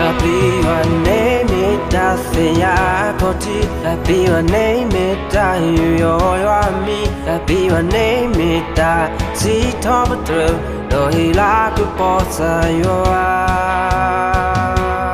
Happy one name it does ya koti. Happy one name it da you are me. Happy one name it da see top through. Do he like to boss you are.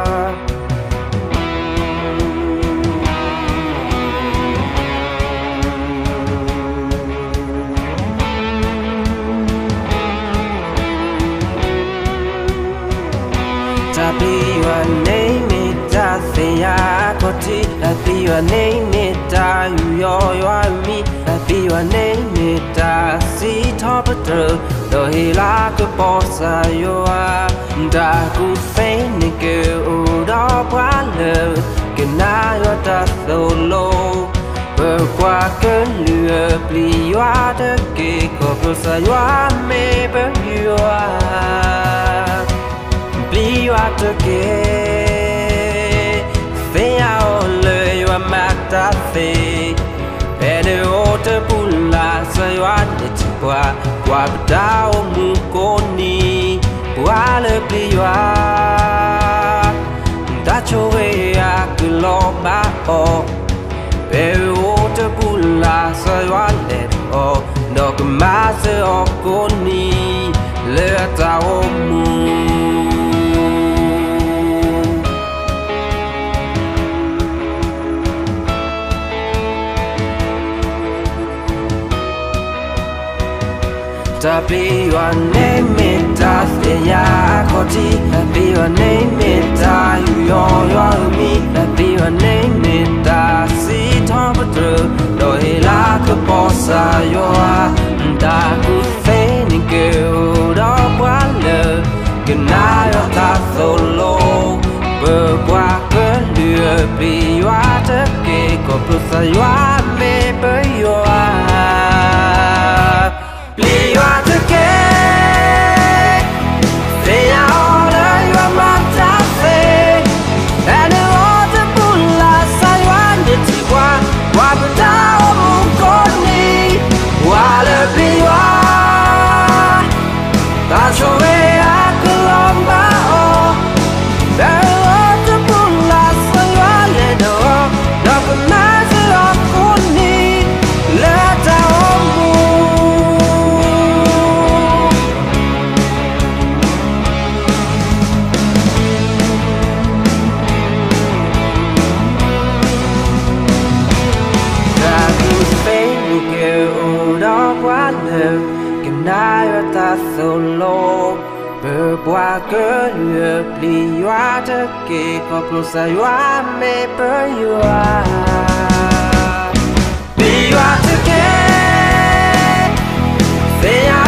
Happy one name it does ya koti. Happy one name it da you are me. Happy one name it da see top through. Do he like a boss you are. Da good fain girl da quale. Can I your da solo. Bờ qua cơn lửa pli hoa đất kỳ có bờ sa hoa mê bờ hoa pli hoa đất kỳ phê ao lời hoa mạc ta phê phê đê ô tơ bùla sa hoa để chỉ qua qua bờ đào mù cô ni qua lời pli hoa ta cho về à cứ lo ba ô Pero te pula sa wale o no que más se okoni le ta omu Tapi wane meta ya koti Tapi wane meta yo mi Tapi wane meta si top through Doi la ke posa yo Ta ku fe ni girl đó quá lờ Cái na yo ta solo Bờ qua cơn lửa Vì hoa tất kê Có posa yo mê bơi yo Bli hoa tất kê Thế nhau lời hoa mặt ta phê Em đưa ô tất bùn là sai hoa Để chỉ qua Hoa bờ ta ô mù con đi Hoa lờ bli hoa Ta cho về á cứ lòng ba ô Em đưa ô tất bùn là sai hoa Lê đồ Đó có má dư ô con đi Lê ta ô mù đó quá lờ cái na ta solo bờ qua cỡ lửa pli hoa tất kỳ có plosa hoa mê bờ hoa pli hoa tất kỳ